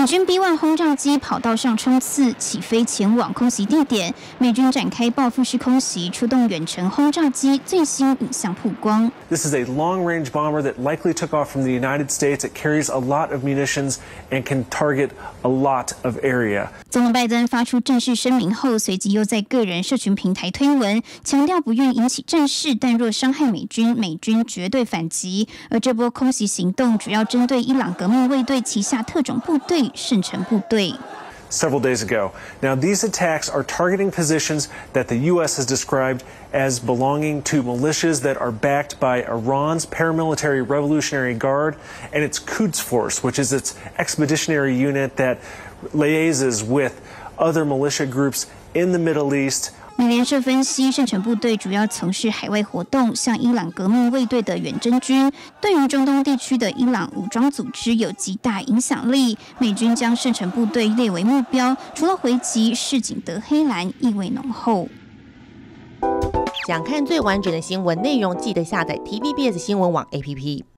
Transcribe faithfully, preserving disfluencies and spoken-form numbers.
美军 B 一 轰炸机跑道上冲刺，起飞前往空袭地点。美军展开报复式空袭，出动远程轰炸机，最新影像曝光。 This is a long-range bomber that likely took off from the United States. It carries a lot of munitions and can target a lot of area. 总统拜登发出正式声明后，随即又在个人社群平台推文，强调不愿引起战事，但若伤害美军，美军绝对反击。而这波空袭行动主要针对伊朗革命卫队旗下特种部队圣城部队。 Several days ago. Now, these attacks are targeting positions that the U S has described as belonging to militias that are backed by Iran's paramilitary Revolutionary Guard and its Quds Force, which is its expeditionary unit that liaises with other militia groups in the Middle East. 美联社分析，圣城部队主要从事海外活动，像伊朗革命卫队的远征军，对于中东地区的伊朗武装组织有极大影响力。美军将圣城部队列为目标，除了回击，市井德黑兰意味浓厚。 想看最完整的新闻内容，记得下载 T V B S 新闻网 A P P。